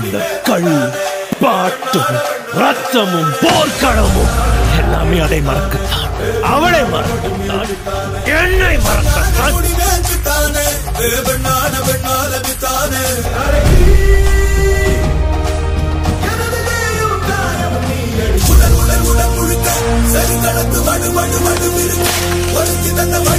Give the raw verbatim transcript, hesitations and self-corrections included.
இந்த களி பாட்டும் ரத்தமும் போர்க்களமும் எல்லாமே அதை மறக்கத்தான், அவளை மறக்கத்தான், என்னை மறக்கத்தான். சரி கடந்து வடு வடு வடு ஒரு